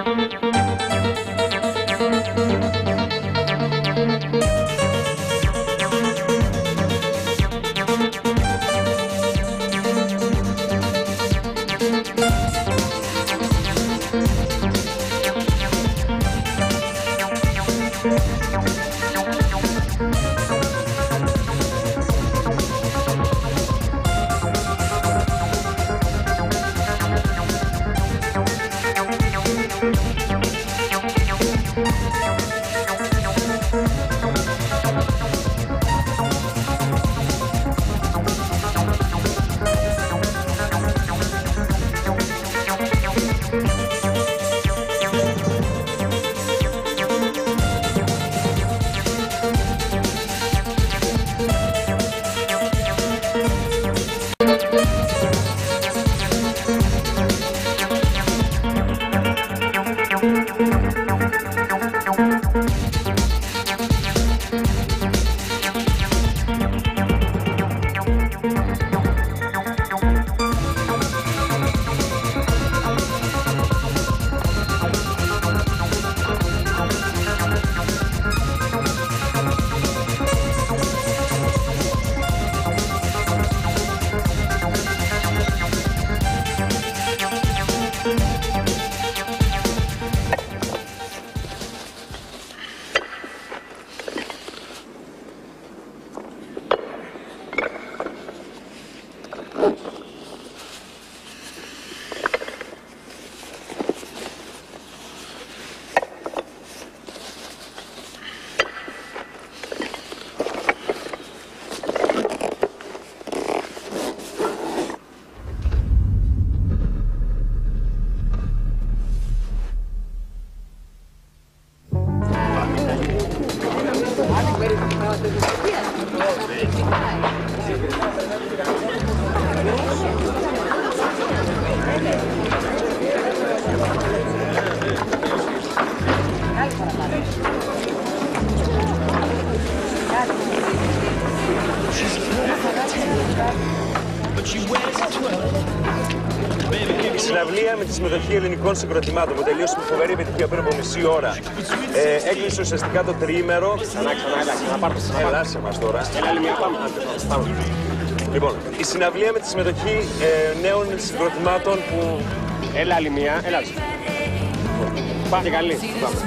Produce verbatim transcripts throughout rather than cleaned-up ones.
Η συναυλία με τη συμμετοχή ελληνικών συγκροτημάτων που τελείωσε με φοβερή επιτυχία πριν από μισή ώρα. Ε, έκλεισε ουσιαστικά το τριήμερο. Ξανά, ξανά, έλα, ξαναπάρτε. Έλα, σε μας τώρα. Έλα, άλλη μία, πάμε. Πάμε. Λοιπόν, η συναυλία με τη συμμετοχή ε, νέων συγκροτημάτων που... Έλα, άλλη μία, έλα. Πάμε καλή. Πάμε.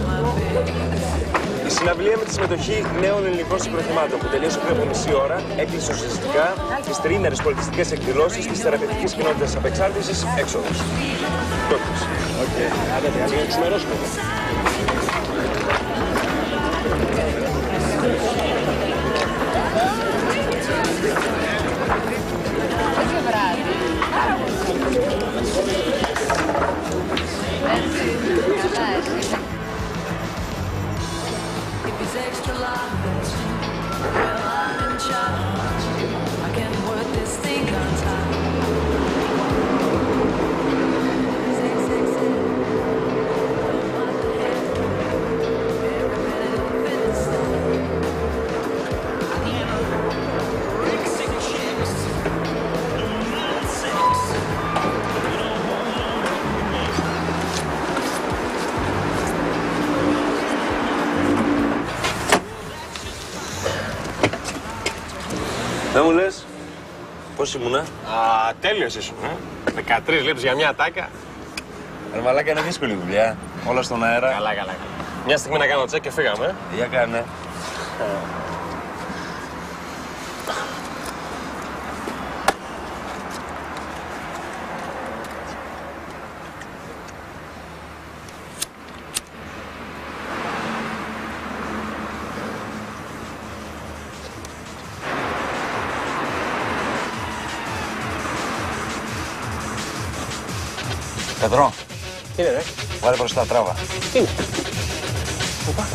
Η συναυλία με τη συμμετοχή νέων ελληνικών συγκροτημάτων που τελείωσε πριν από μισή ώρα έκλεισε ουσιαστικά τις τριήμερες πολιτιστικές εκδηλώσεις της θεραπευτικής κοινότητας απεξάρτησης έξοδος. Τόκιος. Οκ. Άντε, ας μην ξημερώσουμε. Extra large, well, I'm in charge. I can work this thing on time. Six, six, six. What the heck? Every minute of it is I need a rig six chicks. Not six. Δεν μου λες, πώς ήμουνα? Α, τέλειος ήσουν, ε. δεκατρείς λεπτά για μια ατάκα. Ρε μαλάκα, είναι δύσκολη δουλειά. Όλα στον αέρα. Καλά, καλά, καλά. Μια στιγμή να κάνω τσεκ και φύγαμε, ε. Για κάνε. Πετρό, Τι είναι, ρε. βάλε μπροστά τράβα. Τι είναι. Πού πάτε.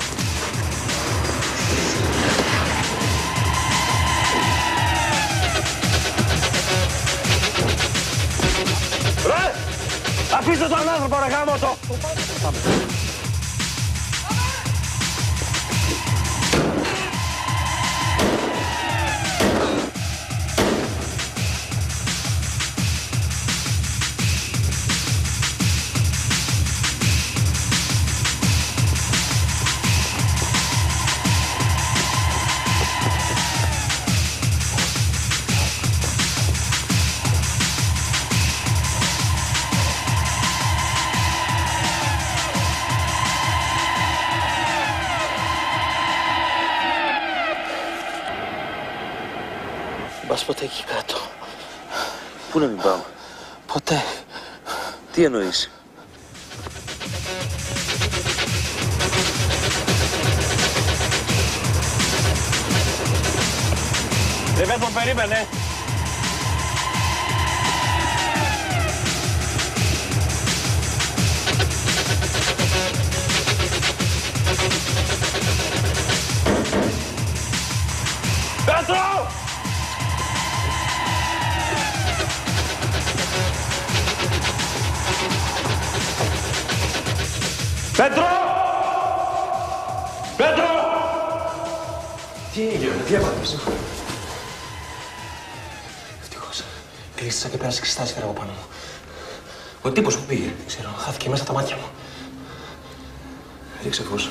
Ρε! Αφήστε τον άνθρωπο, ρε γάμο το! ποτέ εκεί κάτω. Πού να μην πάω? Ποτέ. Τι εννοείς? Ρεβέτο, περίμενε. Πέτρο! Πέτρο! Πέτρο! Τι έγινε, τι έπαθες? Ευτυχώς. Κλείστησα και πέρασε ξυστά σφαίρα από πάνω μου. Ο τύπος που πήγε, δεν ξέρω, χάθηκε μέσα τα μάτια μου. Ρίξε φως.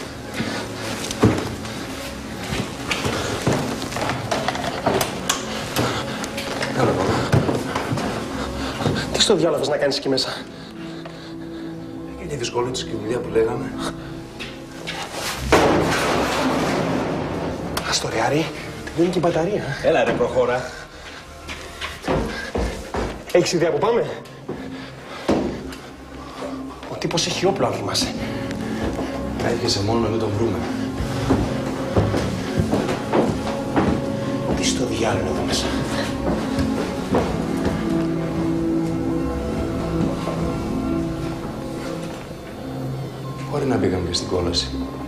Έλα, πάμε. Τι στο διάλογο θες να κάνεις εκεί μέσα? Και τη δυσκολότητα και η δουλειά που λέγαμε. Ας το ρε, Άρη. Τελειώνει και η μπαταρία. Έλα ρε, προχώρα. Έχεις ιδέα που πάμε? Ο τύπος έχει όπλο, αν θυμάσαι. Έρχεσαι μόνο να μην τον βρούμε. Τι στο διάλογο εδώ μέσα? Μπορεί να πήγαμε και στην κόλαση.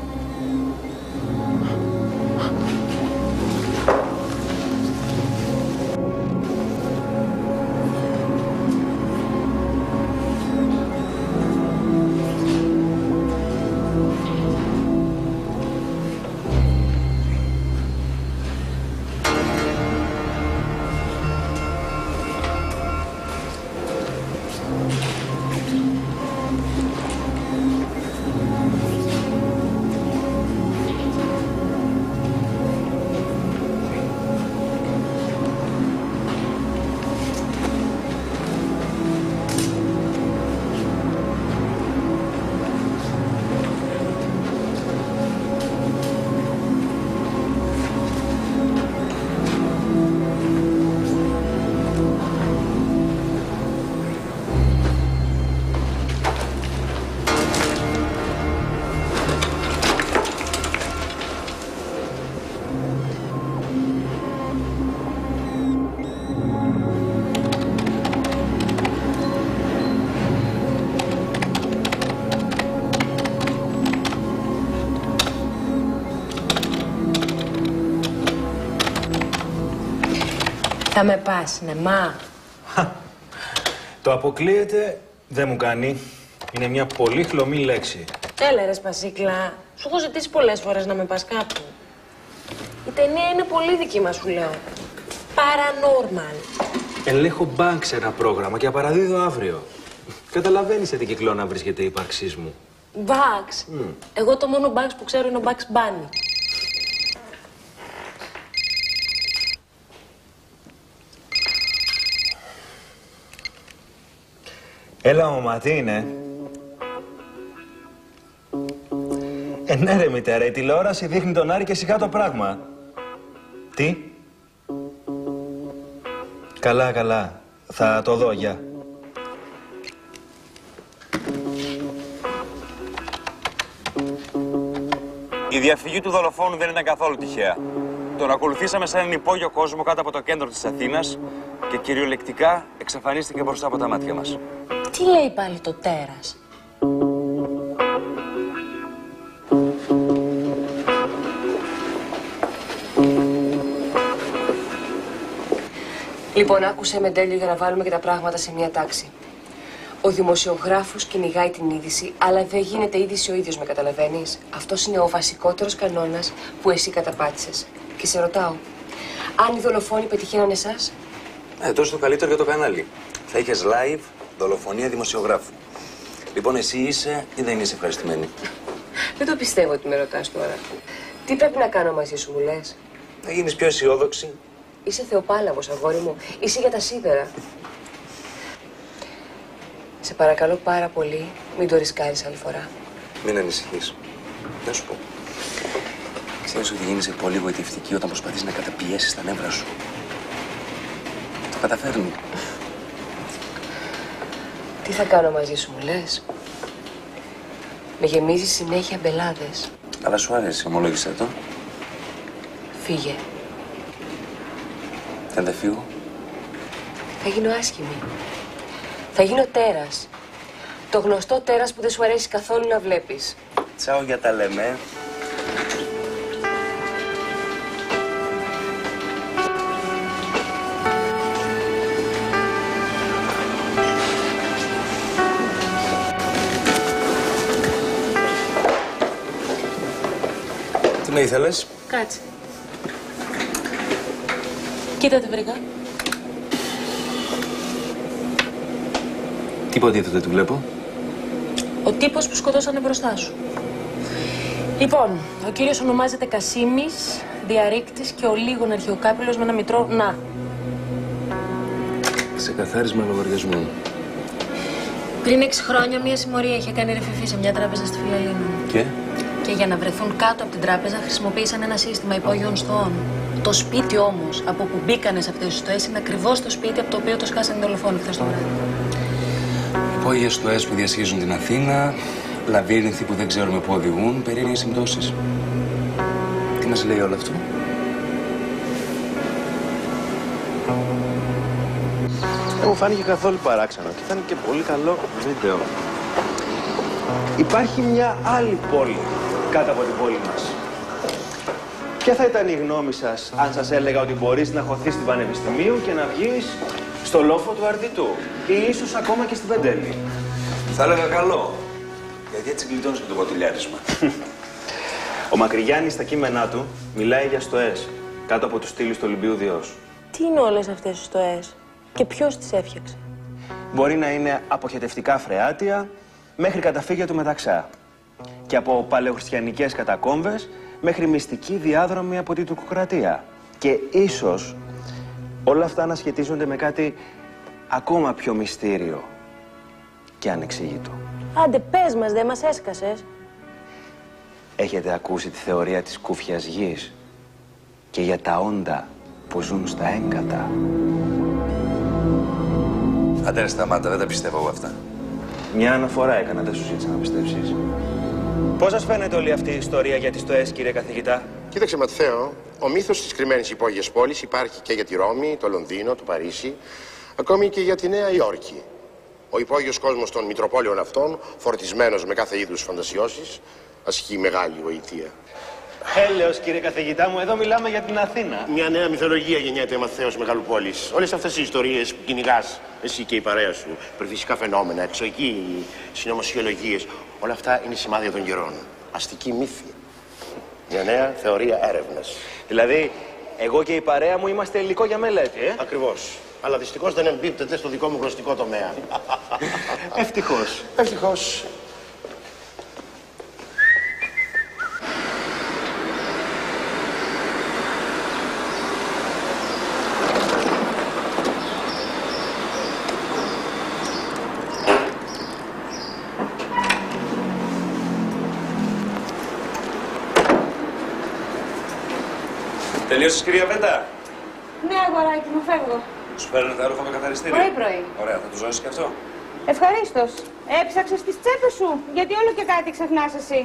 Θα με πας, ναι, μα. Το αποκλείεται δεν μου κάνει. Είναι μια πολύ χλωμή λέξη. Έλα ρε Σπασίκλα. Σου έχω ζητήσει πολλές φορές να με πας κάπου. Η ταινία είναι πολύ δική μας, σου λέω. Paranormal. Ελέγχω μπανκ σε ένα πρόγραμμα και απαραδίδω αύριο. Καταλαβαίνεις σε τι κυκλώνα βρίσκεται η ύπαρξής μου. Bugs. Mm. Εγώ το μόνο Bugs που ξέρω είναι ο Bugs Bunny. Έλα, μαμά, τι είναι? Ε, ναι ρε μητέρα, η τηλεόραση δείχνει τον Άρη και σιγά το πράγμα. Τι? Καλά, καλά. Θα το δω, γεια. Η διαφυγή του δολοφόνου δεν ήταν καθόλου τυχαία. Τον ακολουθήσαμε σε έναν υπόγειο κόσμο κάτω από το κέντρο της Αθήνας και κυριολεκτικά εξαφανίστηκε μπροστά από τα μάτια μας. Τι λέει πάλι το τέρας? Λοιπόν, άκουσε με τέλειο για να βάλουμε και τα πράγματα σε μια τάξη. Ο δημοσιογράφος κυνηγάει την είδηση, αλλά δεν γίνεται είδηση ο ίδιος, με καταλαβαίνεις. Αυτός είναι ο βασικότερος κανόνας που εσύ καταπάτησες. Και σε ρωτάω, αν οι δολοφόνοι πετυχαίναν εσάς? Ε, τόσο το καλύτερο για το κανάλι. Θα είχες live δολοφονία δημοσιογράφου. Λοιπόν, εσύ είσαι ή δεν είσαι ευχαριστημένη? Δεν το πιστεύω ότι με ρωτάς τώρα. Τι πρέπει να κάνω μαζί σου, μου λες? Να γίνεις πιο αισιόδοξη. Είσαι θεοπάλαβος, αγόρι μου. Είσαι για τα σίδερα. Σε παρακαλώ πάρα πολύ, μην το ρισκάρεις άλλη φορά. Μην ανησυχείς. Να σου πω. Ξέρεις ότι γίνεσαι πολύ γοητευτική όταν προσπαθείς να καταπιέσεις τα νεύρα σου. καταφέρνει. Τι θα κάνω μαζί σου, μου λες? Με γεμίζεις συνέχεια μπελάδες. Αλλά σου αρέσει, ομολόγησέ το. Φύγε. Και αν δεν φύγω. Θα γίνω άσχημη. Θα γίνω τέρας. Το γνωστό τέρας που δεν σου αρέσει καθόλου να βλέπεις. Τσάω για τα λέμε. Τι με ήθελες? Κάτσε. Κοίτα τι βρήκα. Τι υποτίθεται του βλέπω? Ο τύπος που σκοτώσανε μπροστά σου. Λοιπόν, ο κύριος ονομάζεται Κασίμης, διαρρήκτης και ο λίγων αρχαιοκάπηλος με ένα μητρό να. Ξεκαθάρισμα λογαριασμού. Πριν έξι χρόνια μία συμμορία είχε κάνει ρεφηφή σε μια τράπεζα στη Φιλελλήνου. Και? Και για να βρεθούν κάτω από την τράπεζα χρησιμοποίησαν ένα σύστημα υπόγειων στοών. Το σπίτι όμως από που μπήκανε σε αυτές τις στοές είναι ακριβώς το σπίτι από το οποίο το σκάσανε οι δολοφόνοι χθες το βράδυ. Υπόγειες στοές που διασχίζουν την Αθήνα, λαβύρινθοι που δεν ξέρουμε πού οδηγούν, περίεργες συμπτώσεις. Τι μας λέει όλο αυτό? Δεν μου φάνηκε καθόλου παράξενο και ήταν και πολύ καλό βίντεο. Υπάρχει μια άλλη πόλη κάτω από την πόλη μας. Ποια θα ήταν η γνώμη σας αν σας έλεγα ότι μπορείς να χωθείς στην Πανεπιστημίου και να βγεις στο λόφο του Αρτιτού ή ίσως ακόμα και στην Πεντέλη? Θα έλεγα καλό, γιατί έτσι γλιτώνεις και το ποτηλιάρισμα. Ο Μακρυγιάννης στα κείμενά του μιλάει για στοές κάτω από τους στήλους του Ολυμπίου Διός. Τι είναι όλες αυτές οι στοές και ποιος τις έφτιαξε? Μπορεί να είναι αποχετευτικά φρεάτια μέχρι καταφύγια του Μεταξά και από παλαιοχριστιανικές κατακόμβες μέχρι μυστική διάδρομη από την Τουρκοκρατία. Και ίσως όλα αυτά να σχετίζονται με κάτι ακόμα πιο μυστήριο και ανεξήγητο. Άντε πες μας, δεν μας έσκασες. Έχετε ακούσει τη θεωρία της κούφιας γης και για τα όντα που ζουν στα έγκατα? Άντε ρε σταμάτα, δεν τα πιστεύω εγώ αυτά. Μια αναφορά έκανα, δεν σου ζήτησα να πιστέψεις. Πώς σας φαίνεται όλη αυτή η ιστορία για τις στοές, κύριε καθηγητά? Κοίταξε, Ματθαίο, ο μύθος της κρυμμένης υπόγειας πόλης υπάρχει και για τη Ρώμη, το Λονδίνο, το Παρίσι, ακόμη και για τη Νέα Υόρκη. Ο υπόγειος κόσμος των Μητροπόλεων αυτών, φορτισμένος με κάθε είδους φαντασιώσεις, ασκεί μεγάλη γοητεία. Έλεος, κύριε καθηγητά μου, εδώ μιλάμε για την Αθήνα. Μια νέα μυθολογία γεννιέται, Ματθαίος Μεγαλοπόλης. Όλες αυτές οι ιστορίες που κυνηγάς, εσύ και η παρέα σου, προφυσικά φαινόμενα, εξωικοί, συνωμοσιολογίες, όλα αυτά είναι σημάδια των καιρών. Αστική μύθη. Μια νέα θεωρία έρευνας. Δηλαδή, εγώ και η παρέα μου είμαστε υλικό για μελέτη, ε? Ακριβώς. Αλλά δυστυχώς δεν εμπίπτεται στο δικό μου γνωστικό τομέα. Ευτυχώς. Ευτυχώς. Τελείωσες, κυρία Βέντα? Ναι, αγοράκι μου, φεύγω. Σου φέρνω τα ρούχα με καθαριστήριο. Πρωί-πρωί. Ωραία, θα του ζώσεις και αυτό? Ευχαρίστως. Έψαξες τις τσέπες σου, γιατί όλο και κάτι ξεχνάς εσύ.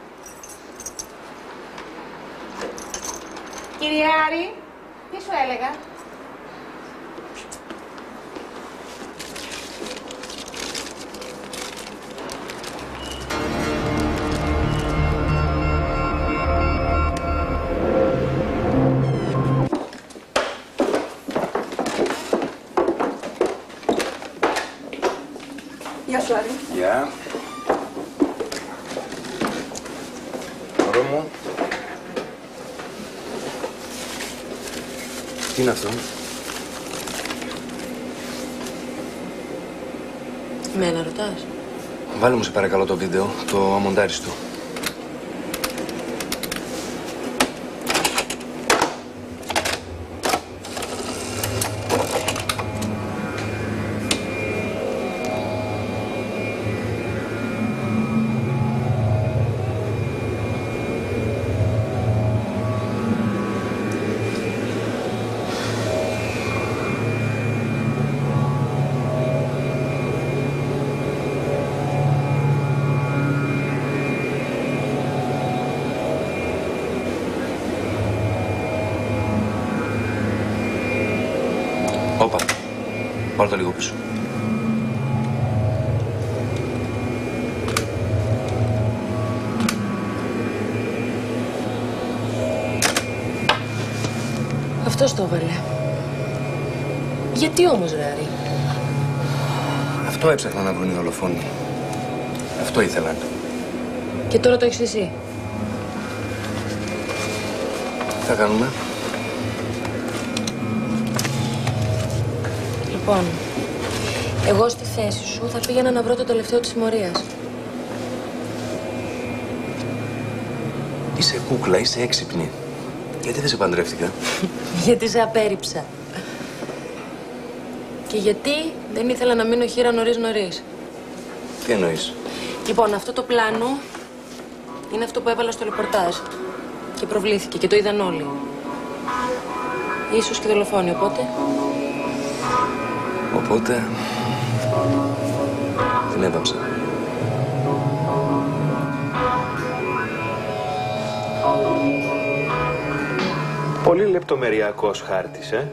Κύριε Άρη, τι σου έλεγα? Γεια σου, Άρη. Γεια. Μωρό μου. Τι είναι αυτό? Μένα ρωτάς? Βάλε μου σε παρακαλώ το βίντεο, το αμοντάριστο. Πάρω το λίγο πίσω. Αυτός το έβαλε. Γιατί όμως, ρε Άρη? Αυτό έψαχνα να βρουν οι δολοφόνοι. Αυτό ήθελαν. Και τώρα το έχεις εσύ. Τι θα κάνουμε? Λοιπόν, εγώ στη θέση σου θα πήγαινα να βρω το τελευταίο της συμμορίας. Είσαι κούκλα, είσαι έξυπνη. Γιατί δεν σε παντρεύτηκα? Γιατί σε απέρριψα. Και γιατί δεν ήθελα να μείνω χείρα νωρίς νωρίς. Τι εννοείς? Λοιπόν, αυτό το πλάνο είναι αυτό που έβαλα στο ρεπορτάζ. Και προβλήθηκε και το είδαν όλοι. Ίσως και δολοφόνοι, οπότε... Οπότε... την έβαψα. Πολύ λεπτομεριακός χάρτης, ε.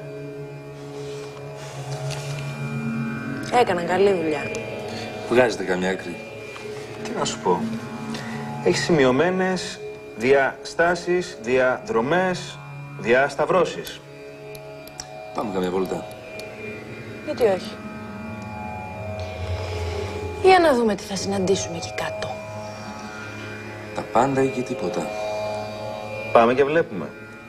Έκαναν καλή δουλειά. Βγάζετε καμιά άκρη? Τι να σου πω. Έχει σημειωμένες διαστάσεις, διαδρομές, διασταυρώσεις. Πάμε καμιά βόλτα. Γιατί όχι. Για να δούμε τι θα συναντήσουμε εκεί κάτω. Τα πάντα ή και τίποτα. Πάμε και βλέπουμε.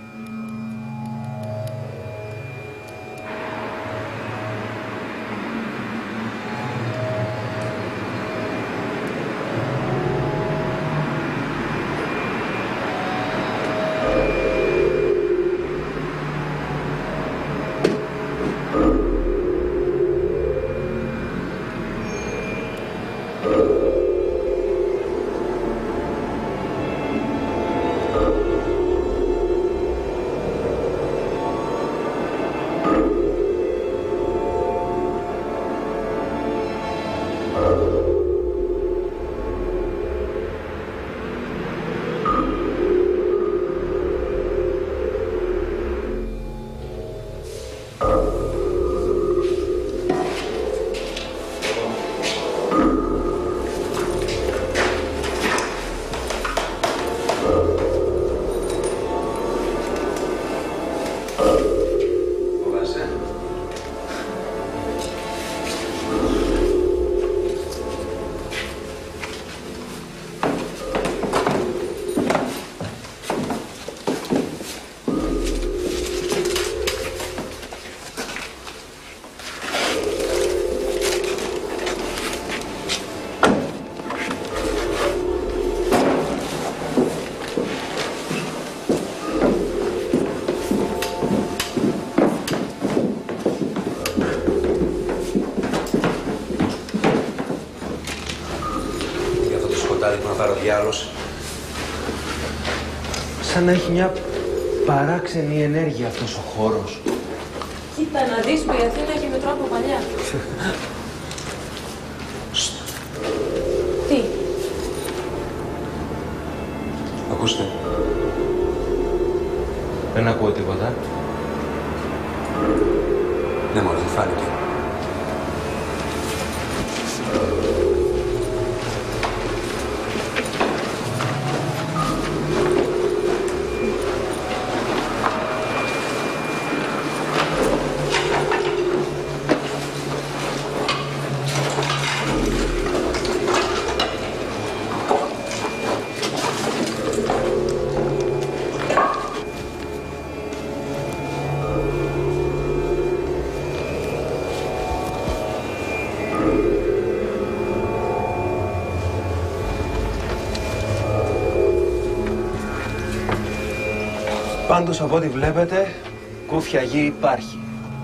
Σαν να έχει μια παράξενη ενέργεια αυτός ο χώρος. Κοίτα να δεις που η Αθήνα έχει μετρό από παλιά. Τι? Ακούστε. Δεν ακούω τίποτα. Ναι, μωρέ, δεν φάνηκε. Πάντως από ό,τι βλέπετε, κούφια γη υπάρχει.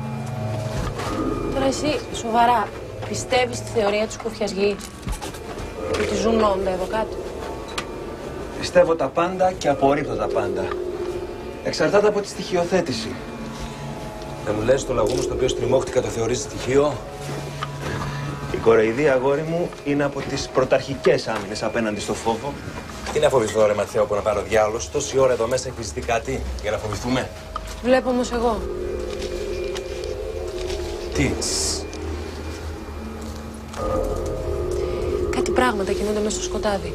Τώρα εσύ, σοβαρά, πιστεύεις στη θεωρία της κούφιας γης? Ότι ζουν όντα εδώ κάτω? Πιστεύω τα πάντα και απορρίπτω τα πάντα. Εξαρτάται από τη στοιχειοθέτηση. Δεν μου λες το λαγούμο στο οποίο στριμώχτηκα το θεωρείς στοιχείο? Η κοροϊδία, αγόρι μου, είναι από τις πρωταρχικές άμυνες απέναντι στο φόβο. Τι να φοβηθώ, ρε Ματθαίο, που να πάρω διάολος. Τόση ώρα εδώ μέσα έχει ζητεί κάτι για να φοβηθούμε. Βλέπω όμως εγώ. Τι? Κάτι πράγματα κινούνται μέσα στο σκοτάδι.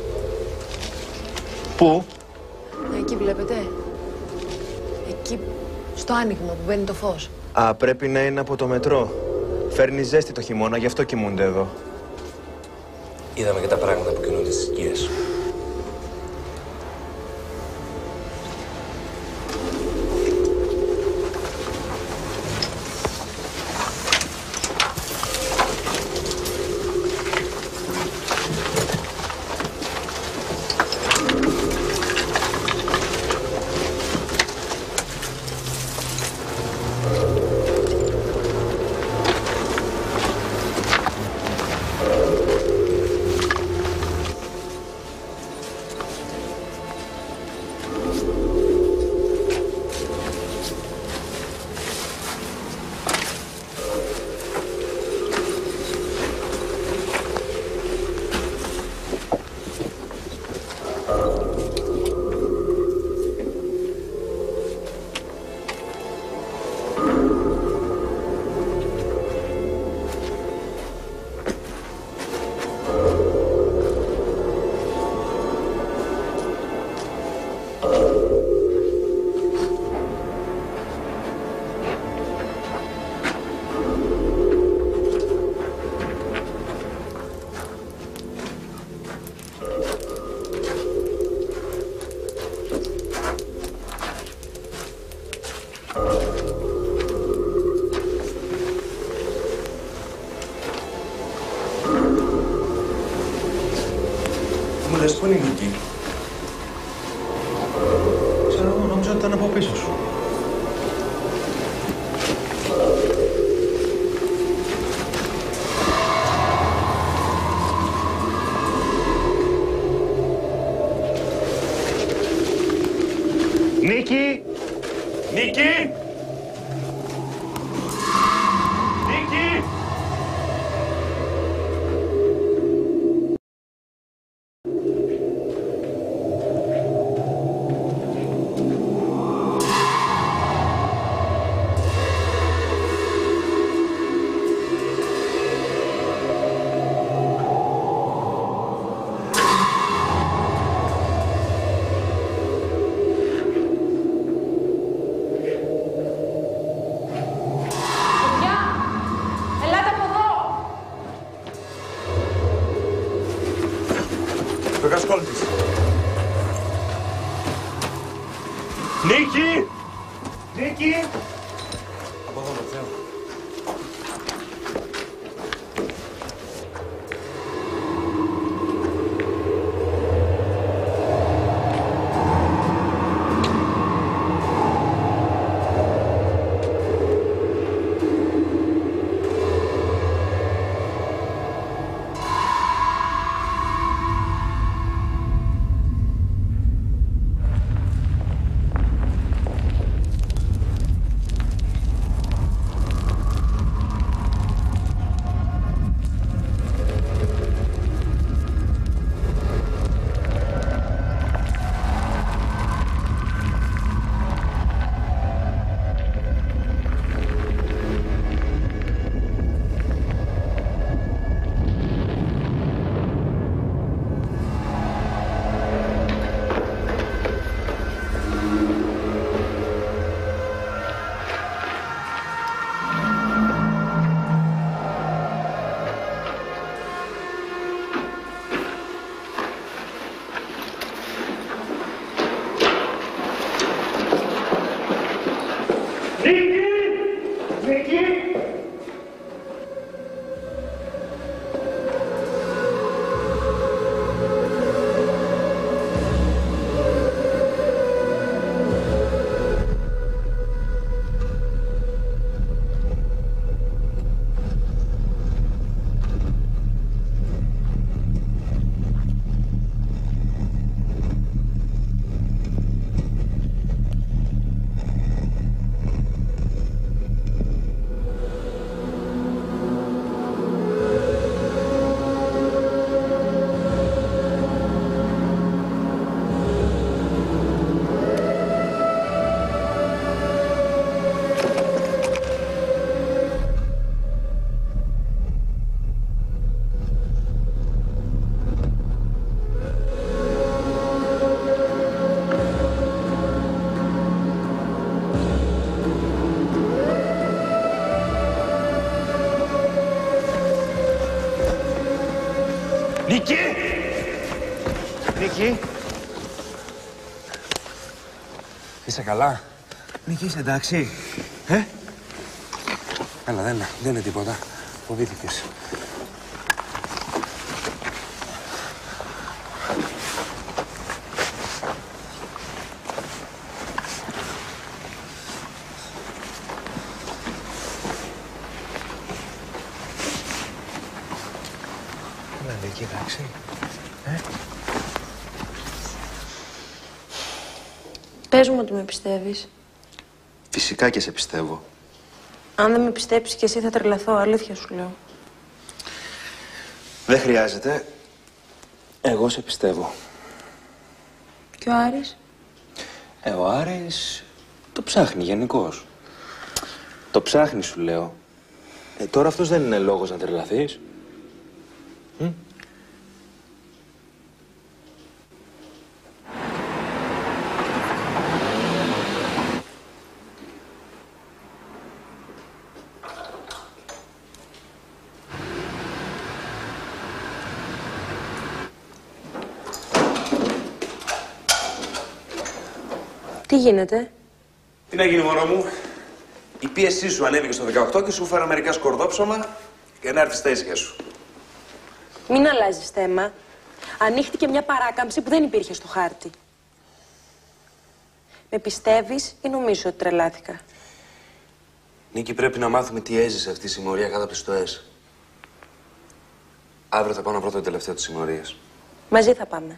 Πού? Εκεί βλέπετε. Εκεί στο άνοιγμα που μπαίνει το φως. Α, πρέπει να είναι από το μετρό. Φέρνει ζέστη το χειμώνα, γι' αυτό κοιμούνται εδώ. Είδαμε και τα πράγματα που κινούνται στις σκιές. Μου λες πού είναι η Νίκη? Ξέρω εγώ, νόμιζα ότι ήταν από πίσω σου. Νίκη! Νίκη! Νίκη! Νίκη! Νίκη! Από εδώ, Ματθαίο. Νίκη! Νίκη! Είσαι καλά? Νίκη, είσαι εντάξει? Ε? Έλα, δεν, δεν είναι τίποτα. Φοβήθηκες. Έλα, Νίκη, εντάξει? Ε? Πες μου ότι με πιστεύεις. Φυσικά και σε πιστεύω. Αν δεν με πιστέψεις κι εσύ θα τρελαθώ, αλήθεια σου λέω. Δεν χρειάζεται. Εγώ σε πιστεύω. Και ο Άρης? Ε, ο Άρης το ψάχνει γενικώς. Το ψάχνει, σου λέω. Ε, τώρα αυτός δεν είναι λόγος να τρελαθείς. Μ? Τι γίνεται? Τι να γίνει, μωρό μου. Η πίεσή σου ανέβηκε στο δεκαοκτώ και σου φέρα μερικά σκορδόψωμα και να έρθει στα ίσια σου. Μην αλλάζεις θέμα. Ανοίχτηκε μια παράκαμψη που δεν υπήρχε στο χάρτη. Με πιστεύεις ή νομίζεις ότι τρελάθηκα? Νίκη, πρέπει να μάθουμε τι έζησε αυτή η συμμορία κάτω από τις στοές. Αύριο θα πάω να βρω το τελευταίο της συμμορίας. Μαζί θα πάμε.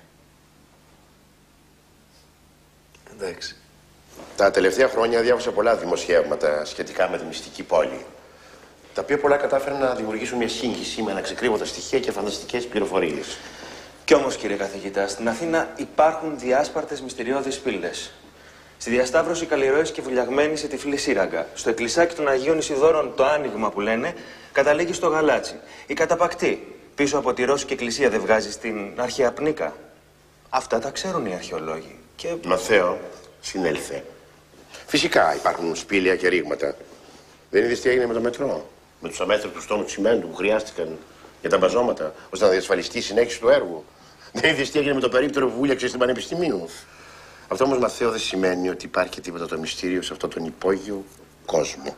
Εντάξει. Τα τελευταία χρόνια διάβασα πολλά δημοσιεύματα σχετικά με τη μυστική πόλη. Τα οποία πολλά κατάφεραν να δημιουργήσουν μια σύγχυση με αναξεκρύβωτα στοιχεία και φανταστικές πληροφορίες. Κι όμως, κύριε καθηγητά, στην Αθήνα υπάρχουν διάσπαρτες μυστηριώδεις πύλες. Στη διασταύρωση καλλιρροής και βουλιαγμένη σε τυφλή σύραγγα. Στο εκκλησάκι των Αγίων Ισιδώρων το άνοιγμα που λένε καταλήγει στο γαλάτσι. Η καταπακτή πίσω από τη Ρώσικη εκκλησία δεν βγάζει στην αρχαία πνίκα. Αυτά τα ξέρουν οι αρχαιολόγοι. Και... Μαθαίο, συνέλθε. Φυσικά υπάρχουν σπήλαια και ρήγματα. Δεν είδες τι έγινε με το μετρό? Με τους αμέτρητους τόνους τσιμέντου που χρειάστηκαν για τα μπαζώματα, ώστε να διασφαλιστεί η συνέχιση του έργου. Δεν είδες τι έγινε με το περίπτερο που βούλιαξε στην Πανεπιστημίου. Αυτό όμως, Μαθαίο, δεν σημαίνει ότι υπάρχει τίποτα το μυστήριο σε αυτόν τον υπόγειο κόσμο.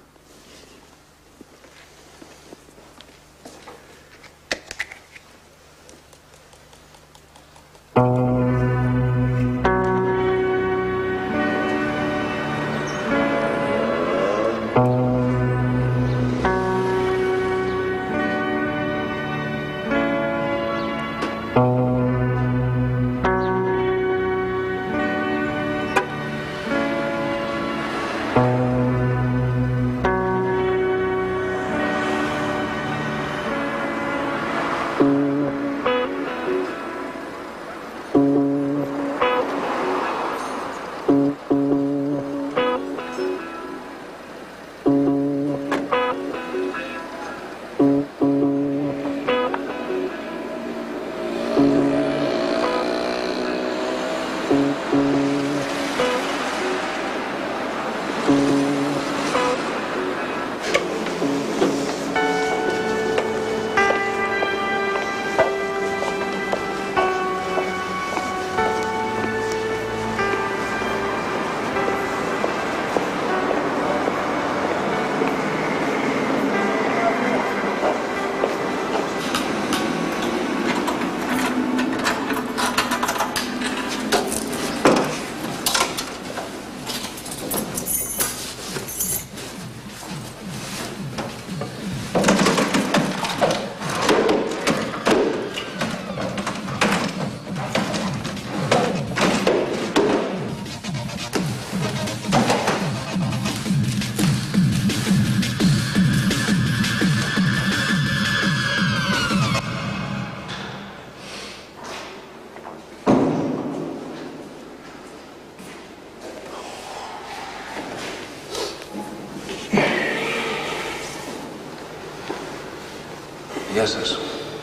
Γεια σας.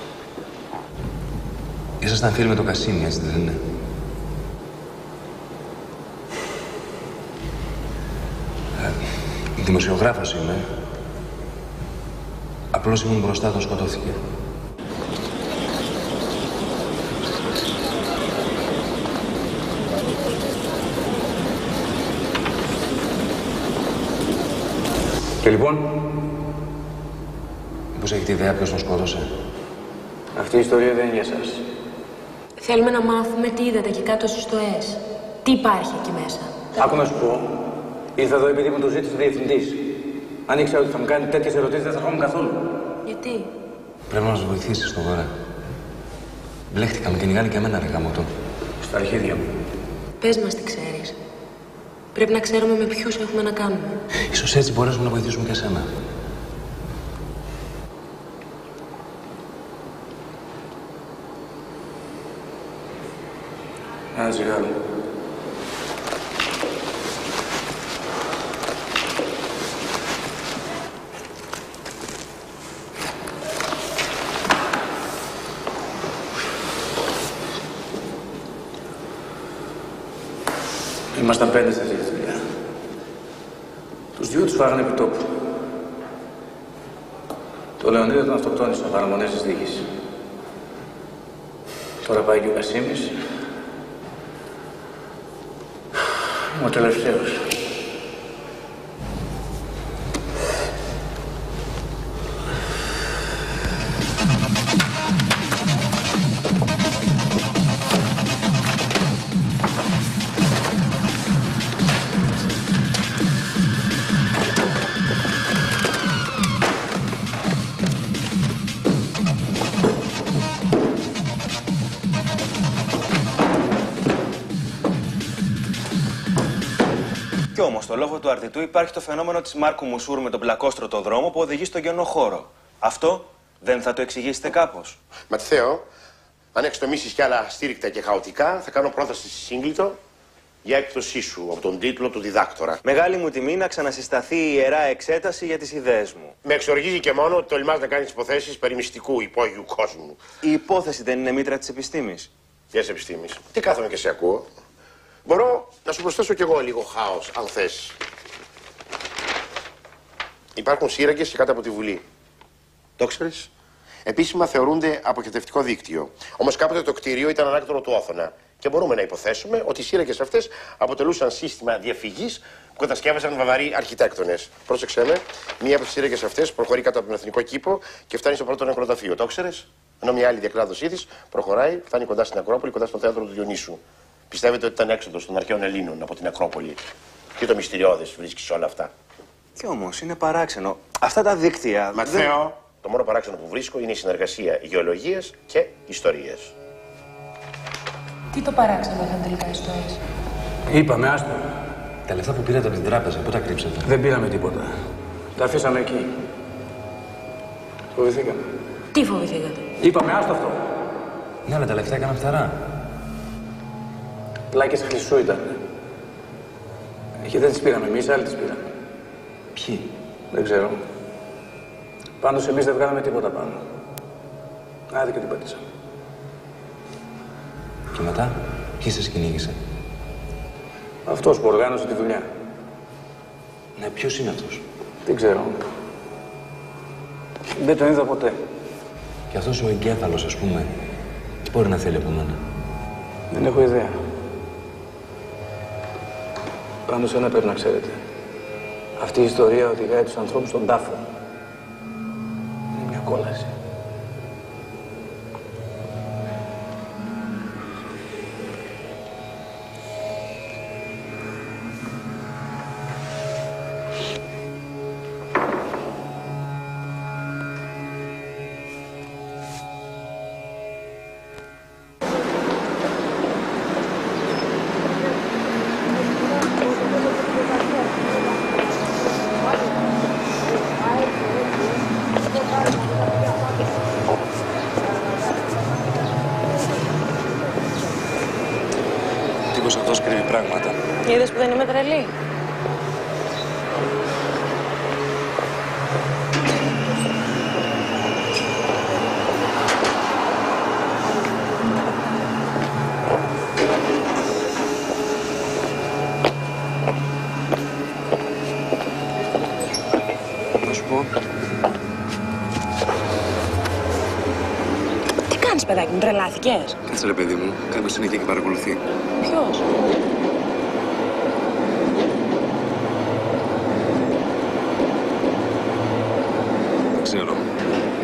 Ήσασταν φίλοι με το Κασίμι, έτσι δεν είναι? Ε, δημοσιογράφος είμαι. Απλώς ήμουν μπροστά, τον σκοτώθηκε. Και λοιπόν, μήπως έχετε ιδέα ποιος τον σκότωσε? Αυτή η ιστορία δεν είναι για σας. Θέλουμε να μάθουμε τι είδατε εκεί κάτω στις στοές. Τι υπάρχει εκεί μέσα. Άκου να σου πω. Ήρθα εδώ επειδή μου το ζήτησε ο διευθυντής. Αν ήξερα ότι θα μου κάνει τέτοιες ερωτήσεις, δεν θα έρχομαι καθόλου. Γιατί? Πρέπει να μας βοηθήσεις τώρα. Μπλέχτηκα, με κυνηγάνε και εμένα, ρε γαμώτο. Στα αρχίδια μου. Πες μας τι ξέρεις. Πρέπει να ξέρουμε με ποιους έχουμε να κάνουμε. Ίσως έτσι μπορέσουμε να βοηθήσουμε και εσένα. Ένα τσιγάρο. Ήμασταν πέντε σε αυτή τη δουλειά. Τους δυο τους φάγανε επί τόπου. Το Λεωνίδα τον αυτοκτόνησαν παραμονές της δίκης. Τώρα πάει και ο Κασίμης. Είμαι ο τελευταίος. Κι όμως, στο λόγο του Αρτιτού υπάρχει το φαινόμενο της Μάρκου Μουσούρ με τον πλακόστρωτο δρόμο που οδηγεί στον κενό χώρο. Αυτό δεν θα το εξηγήσετε κάπως? Ματθαίο, αν εξτομίσεις κι άλλα στήρικτα και χαοτικά, θα κάνω πρόταση στη Σύγκλιτο για έκπτωσή σου από τον τίτλο του διδάκτορα. Μεγάλη μου τιμή να ξανασυσταθεί η ιερά εξέταση για τις ιδέες μου. Με εξοργίζει και μόνο ότι τολμάς να κάνεις υποθέσεις περί μυστικού υπόγειου κόσμου. Η υπόθεση δεν είναι μήτρα της επιστήμης. Ποιες επιστήμης? Τι κάθομαι και σε ακούω. Μπορώ να σου προσθέσω κι εγώ λίγο χάος, αν θες. Υπάρχουν σύραγγες και κάτω από τη Βουλή. Το ξέρεις? Επίσημα θεωρούνται αποχετευτικό δίκτυο. Όμως κάποτε το κτίριο ήταν ανάκτορο του Όθωνα. Και μπορούμε να υποθέσουμε ότι οι σύραγγες αυτές αποτελούσαν σύστημα διαφυγής που κατασκεύασαν βαβαροί αρχιτέκτονες. Πρόσεξε με, μία από τις σύραγγες αυτές προχωρεί κάτω από τον εθνικό κήπο και φτάνει στο πρώτο νεκροταφείο. Το ξέρεις? Ενώ μια άλλη διακλάδωσή της προχωράει, φτάνει κοντά στην Ακρόπολη, κοντά στο θέατρο του Διονύσου. Πιστεύετε ότι ήταν έξοδος των αρχαίων Ελλήνων από την Ακρόπολη. Τι το μυστηριώδες βρίσκεις όλα αυτά? Κι όμως είναι παράξενο. Αυτά τα δίκτυα. Ματθαίο, δεν... το μόνο παράξενο που βρίσκω είναι η συνεργασία γεωλογίας και ιστορίας. Τι το παράξενο ήταν τελικά οι στοές? Είπαμε, άστο. Τα λεφτά που πήρατε από την τράπεζα, πού τα κρύψατε? Δεν πήραμε τίποτα. Τα αφήσαμε εκεί. Φοβηθήκαμε. Τι φοβηθήκατε? Είπαμε, άστο αυτό. Ναι, αλλά τα λεφτά έκαναν φτερά. Πλάκες χρυσού ήταν. Και δεν τις πήραμε εμείς, άλλοι τις πήραμε. Ποιοι? Δεν ξέρω. Πάντως εμείς δεν βγάλαμε τίποτα πάνω. Άδει και την πατήσαμε. Και μετά, ποιος σας κυνήγησε? Αυτός που οργάνωσε τη δουλειά. Ναι, ποιος είναι αυτός? Δεν ξέρω. Δεν τον είδα ποτέ. Και αυτός ο εγκέφαλος, ας πούμε, τι μπορεί να θέλει από μένα? Δεν έχω ιδέα. Πάντως ένα πρέπει να ξέρετε. Αυτή η ιστορία οδηγάει τους ανθρώπους στον τάφο. Είναι μια κόλαση. Τύπος αυτός κρύβει πράγματα. Είδες που δεν είμαι τρελή? Να σου πω. Τι κάνεις, παιδάκι μου, τρελάθηκες? Κάτσε ρε παιδί μου, κάποιος είναι εκεί και παρακολουθεί. Ποιος?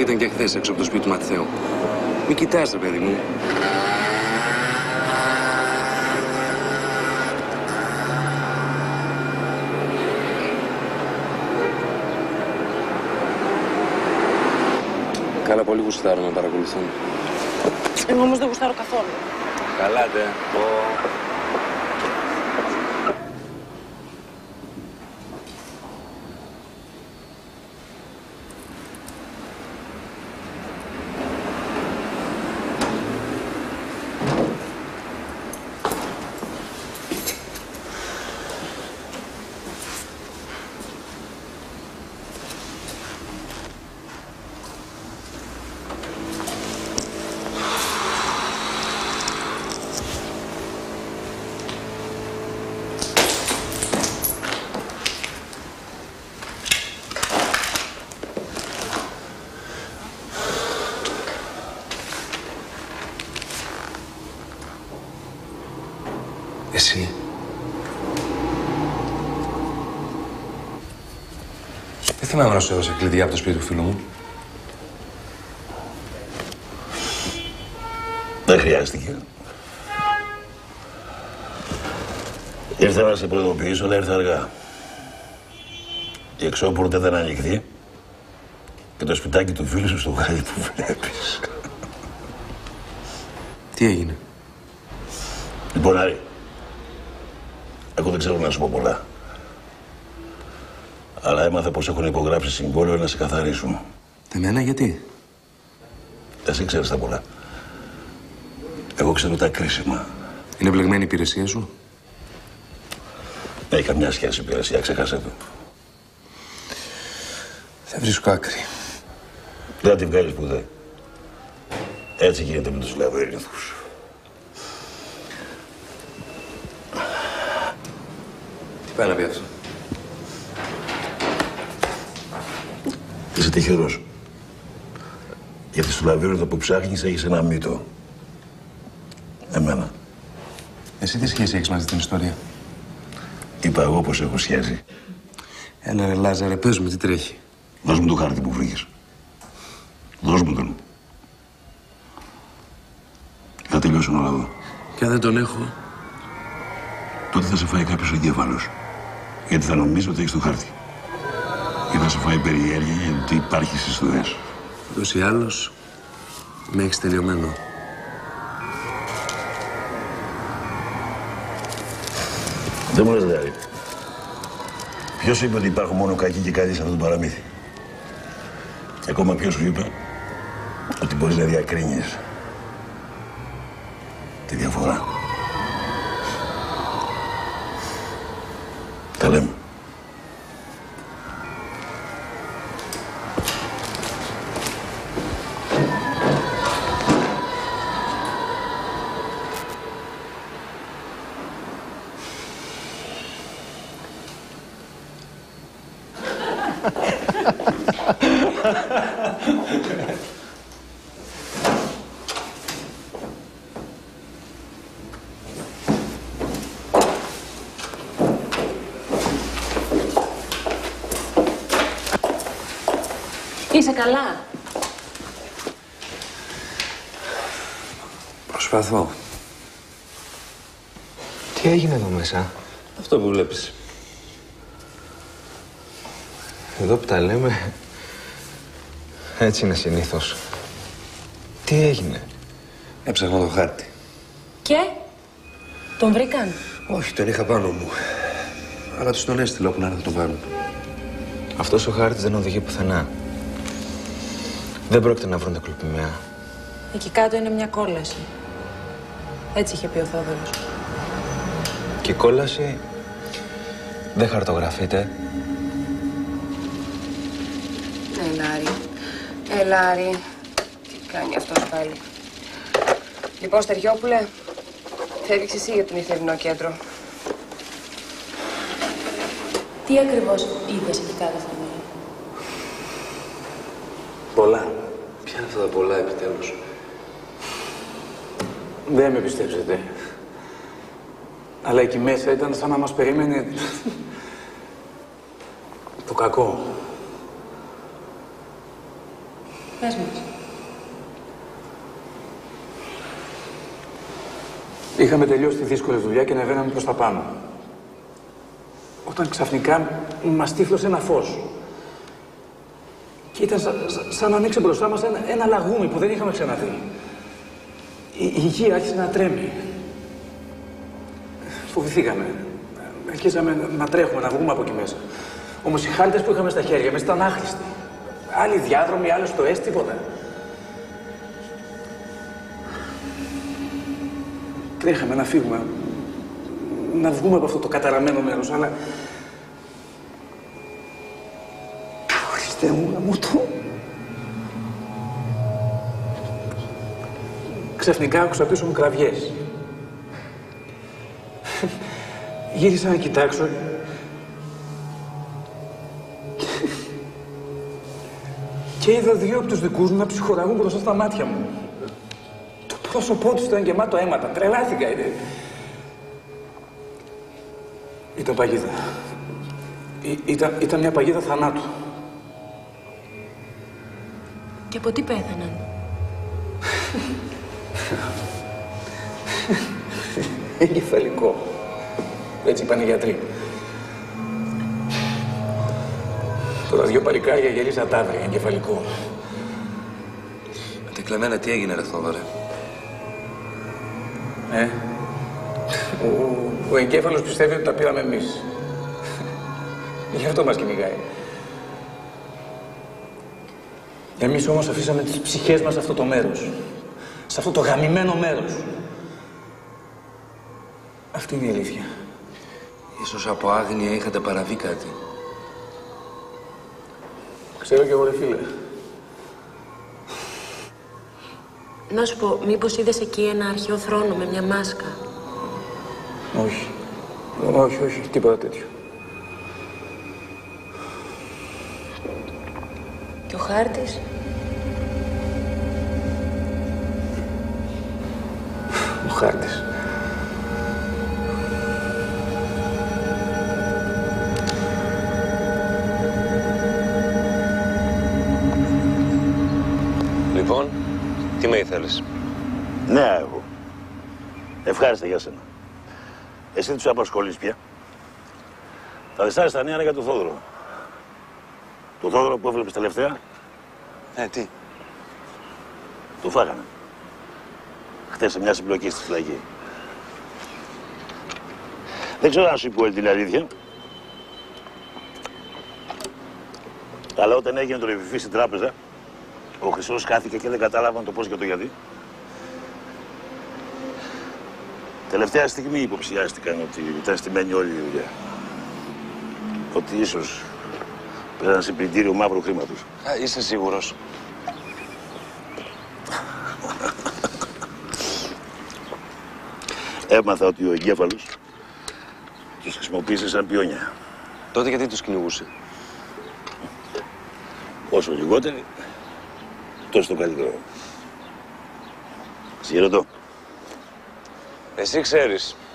ήταν και χθες έξω από το σπίτι του Ματθαίου. Μη κοιτάς, ρε παιδί μου. Καλά, πολύ γουστάρω να παρακολουθούν. Εγώ όμως δεν γουστάρω καθόλου. Καλά, ντε. Εσύ. Δεν θυμάμαι να σου έδωσα κλειδιά από το σπίτι του φίλου μου. Δεν χρειάστηκε. Ήρθα να σε προειδοποιήσω, αλλά ήρθα αργά. Η εξώπορτα δεν ανοιχτή και το σπιτάκι του φίλου σου στο γάλι που βλέπεις. Τι έγινε? Λοιπόν, Άρη, εγώ δεν ξέρω να σου πω πολλά. Αλλά έμαθα πως έχουν υπογράψει συμβόλαιο να σε καθαρίσουν. Εμένα γιατί? Εσύ ξέρεις τα πολλά. Εγώ ξέρω τα κρίσιμα. Είναι μπλεγμένη η υπηρεσία σου? Δεν έχει καμιά σχέση η υπηρεσία, ξέχασε το. Θα βρίσκω άκρη. Δεν θα τη βγάλεις ποτέ. Έτσι γίνεται με τους λαβύρινθους. Τι πάει να πει αυτό? Είσαι τυχερός. Γιατί στο λαβύρινθο που ψάχνεις έχεις ένα μύτο. Εμένα. Εσύ τι σχέση έχεις μαζί την ιστορία? Είπα εγώ πως έχω σχέση. Έλα ρε Λάζαρε, πες μου τι τρέχει. Δώσ' μου το χάρτη που βρήκες. Δώσ' μου τον. Θα τελειώσουν όλα εδώ. Και αν δεν τον έχω? Τότε θα σε φάει κάποιος εγκέφαλος. Γιατί θα νομίζω ότι έχεις το χάρτη. Και θα σε φάει περιέργεια για το τι υπάρχει στις δουλειές. Ούτως ή άλλως, με έχεις τελειωμένο. Δεν μου λες, δηλαδή. Ποιος είπε ότι υπάρχουν μόνο κακοί και καλοί σε αυτό το παραμύθι? Και ακόμα ποιος σου είπε ότι μπορείς να διακρίνεις τη διαφορά? Τα λέμε. Είσαι καλά? Προσπαθώ. Τι έγινε εδώ μέσα? Αυτό που βλέπεις. Εδώ που τα λέμε, έτσι είναι συνήθως. Τι έγινε? Έψαχνα το χάρτη. Και? Τον βρήκαν? Όχι, τον είχα πάνω μου. Αλλά τους τον έστειλα όπου να έρθει να τον πάρουν. Αυτός ο χάρτης δεν οδηγεί πουθενά. Δεν πρόκειται να βρουν τα κλοπημαία. Εκεί κάτω είναι μια κόλαση. Έτσι είχε πει ο Θόδωρος. Και η κόλαση δεν χαρτογραφείται. Ελάρη. Ελάρη. Τι κάνει αυτός πάλι? Λοιπόν, Στεριόπουλε, φεύγεις εσύ για το νυχτερινό κέντρο. Τι ακριβώς είπες εκεί κάτω, Θόδωρο? Πολλά. Ποια είναι αυτά τα πολλά επιτέλους? Δεν με πιστέψετε. Αλλά εκεί μέσα ήταν σαν να μας περίμενε το κακό. Πες μας. Είχαμε τελειώσει τη δύσκολη δουλειά και ανεβαίναμε προς τα πάνω. Όταν ξαφνικά μας τύφλωσε ένα φως. Και ήταν σαν, σαν να ανοίξει μπροστά μας ένα, ένα λαγούμι που δεν είχαμε ξαναδεί. Η, η γη άρχισε να τρέμει. Φοβηθήκαμε. Αρχίσαμε να τρέχουμε, να βγούμε από εκεί μέσα. Όμως οι χάρτες που είχαμε στα χέρια μας ήταν άχρηστοι. Άλλοι διάδρομοι, άλλοι στο ΕΣ, τίποτα. Τρέχαμε να φύγουμε, να βγούμε από αυτό το καταραμένο μέρος, αλλά... Χριστέ μου, να μου το... Ξαφνικά άκουσα πίσω μου κραυγές. Γύρισα να κοιτάξω και είδα δύο από τους δικούς μου να ψυχοραγούν μπροστά στα μάτια μου. Το πρόσωπό τους ήταν γεμάτο αίματα. Τρελάθηκα. Ήταν παγίδα. Ή, ήταν, ήταν μια παγίδα θανάτου. Και από τι πέθαναν? Εγκεφαλικό. Έτσι είπαν οι γιατροί. Τώρα δυο παλικάρια γυρίζα ταύρια, εγκεφαλικό. Με την Κλεμένα τι έγινε, ρε Θόδωρε? Ε, ο, ο εγκέφαλος πιστεύει ότι τα πήραμε εμείς. Γι' αυτό μας κυνηγάει. Εμείς όμως αφήσαμε τις ψυχές μας σε αυτό το μέρος. Σε αυτό το γαμημένο μέρος. Αυτή είναι η αλήθεια. Ίσως από άγνοια είχατε παραβεί κάτι. Ξέρω κι εγώ, ρε φίλε. Να σου πω, μήπως είδες εκεί ένα αρχαίο θρόνο με μια μάσκα? Όχι. Όχι, όχι, τίποτα τέτοιο. Και ο χάρτης? Ο χάρτης. Λοιπόν, τι με ήθελες? Ναι, εγώ. Ευχάριστα για σένα. Εσύ τους απασχολείς πια. Τα δυσάρεστα νέα είναι για τον Θόδωρο. Το Θόδωρο που έβλεπες τελευταία. Ε, τι? Το φάγανε. Χτες σε μια συμπλοκή στη φυλακή. Δεν ξέρω αν σου είπε όλη την αλήθεια. Αλλά όταν έγινε το ρεβιφί στην τράπεζα, ο Χρυσός χάθηκε και δεν κατάλαβαν το πώς και το γιατί. Τελευταία στιγμή υποψιάστηκαν ότι ήταν στημένη όλη η δουλειά. Ότι ίσως πέραν σε πλυντήριο μαύρου χρήματος. Α, είσαι σίγουρος? Έμαθα ότι ο εγκέφαλος τους χρησιμοποίησε σαν πιόνια. Τότε γιατί τους κυνηγούσε? Όσο λιγότεροι, τόσο το καλύτερο. Συγχαιρετώ. Εσύ ξέρεις.